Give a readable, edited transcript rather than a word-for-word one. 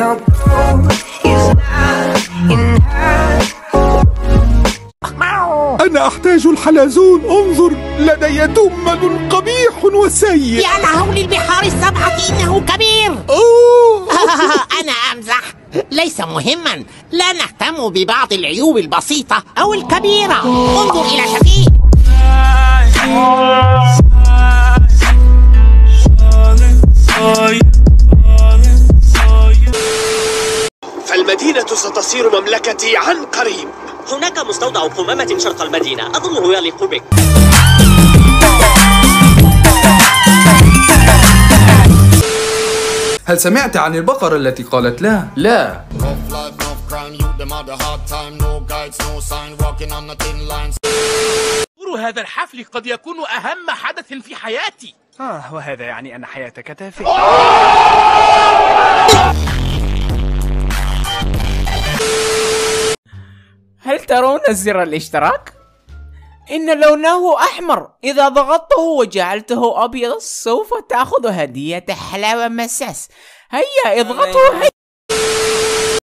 أنا أحتاج الحلزون، انظر لدي دمل قبيح وسيء. يا لهول البحار السبعة إنه كبير. أنا أمزح، ليس مهما، لا نهتم ببعض العيوب البسيطة أو الكبيرة. انظر إلى شفيق. فالمدينة ستصير مملكتي عن قريب. هناك مستودع قمامة شرق المدينة، أظنه يليق بك. هل سمعت عن البقرة التي قالت لا؟ لا. هذا الحفل قد يكون أهم حدث في حياتي. وهذا يعني أن حياتك تافهة. هل ترون زر الاشتراك؟ إن لونه أحمر، إذا ضغطته وجعلته أبيض سوف تأخذ هدية حلاوة مساس. هيا اضغطوا.